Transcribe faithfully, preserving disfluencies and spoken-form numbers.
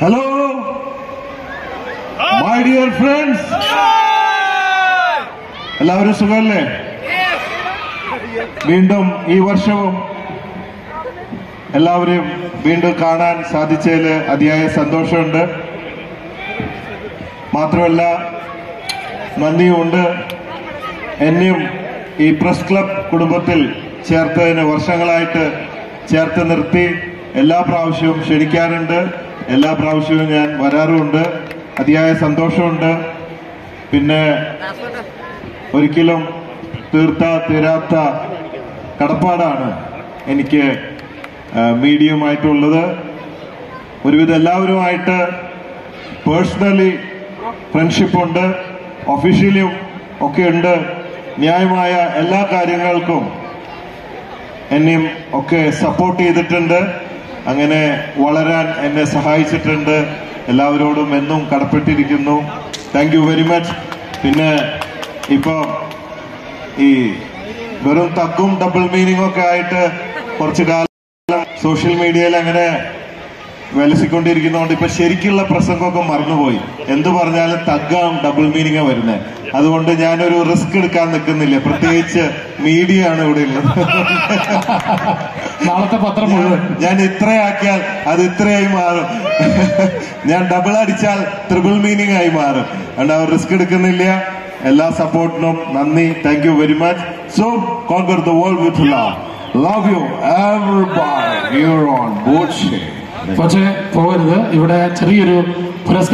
Hello, my dear friends. എല്ലാവരും സുഖമല്ലേ? വീണ്ടും ഈ വർഷവും എല്ലാവരെയും വീണ്ടും കാണാൻ സാധിച്ചതിൽ അതിയായ സന്തോഷമുണ്ട്. മാത്രമല്ല നന്ദിയുമുണ്ട്. എന്നെയും ഈ പ്രസ് ക്ലബ് കുടുംബത്തിൽ ചേർത്തതിന് വർഷങ്ങളായിട്ട് ചേർത്ത് നിർത്തി എല്ലാ പ്രാവശ്യവും ക്ഷണിക്കാറുണ്ട്. എല്ലാ പ്രാവശ്യവും ഞാൻ വരാറുമുണ്ട്. അതിയായ സന്തോഷമുണ്ട്. പിന്നെ ഒരിക്കലും തീർത്ത തീരാത്ത കടപ്പാടാണ് എനിക്ക് മീഡിയയുമായിട്ടുള്ളത്. ഒരുവിധം എല്ലാവരുമായിട്ട് പേഴ്സണലി ഫ്രണ്ട്ഷിപ്പുണ്ട്, ഒഫീഷ്യലിയും ഒക്കെ ഉണ്ട്. ന്യായമായ എല്ലാ കാര്യങ്ങൾക്കും എന്നെയും ഒക്കെ സപ്പോർട്ട് ചെയ്തിട്ടുണ്ട്. അങ്ങനെ വളരാൻ എന്നെ സഹായിച്ചിട്ടുണ്ട്. എല്ലാവരോടും എന്നും കടപ്പെട്ടിരിക്കുന്നു. Thank you very much. പിന്നെ ഇപ്പൊ ഈ വെറും തഗ്ഗും ഡബിൾ മീനിങ്ങും ഒക്കെ ആയിട്ട് കുറച്ചു കാലം സോഷ്യൽ മീഡിയയിൽ അങ്ങനെ വിലസിക്കൊണ്ടിരിക്കുന്നതുകൊണ്ട് ഇപ്പൊ ശരിക്കുള്ള പ്രസംഗമൊക്കെ മറന്നുപോയി. എന്തു പറഞ്ഞാലും തഗ്ഗാം ഡബിൾ മീനിങ്ങാ വരുന്നത്. അതുകൊണ്ട് ഞാനൊരു റിസ്ക് എടുക്കാൻ നിൽക്കുന്നില്ല. പ്രത്യേകിച്ച് മീഡിയ ആണ് ഇവിടെ ഉള്ളത്. നാളത്തെ പത്രം മുഴുവൻ ഞാൻ ഇത്രയാക്കിയാൽ അത് ഇത്രയായി മാറും. ഞാൻ ഡബിൾ അടിച്ചാൽ ട്രിപ്പിൾ മീനിങ് ആയി മാറും. അതുകൊണ്ട് അവർ റിസ്ക് എടുക്കുന്നില്ല. എല്ലാ സപ്പോർട്ടിനും നന്ദി. Thank you very much. So conquer the world with love. Love you everybody here on boat shay. പക്ഷേ പോകരുത്. ഇവിടെ ചെറിയൊരു പുരസ്കാരം